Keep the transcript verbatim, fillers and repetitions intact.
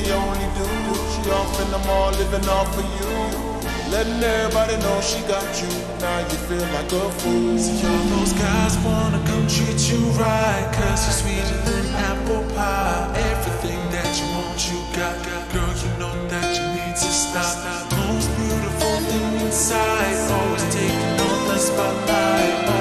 she only do. She off and I'm all living off of you. Letting everybody know she got you. Now you feel like a fool. See, all those guys wanna come treat you right, cause you're sweeter than apple pie. Everything that you want, you got. Girl, you know that you need to stop. Most beautiful thing inside, always taking on the spotlight.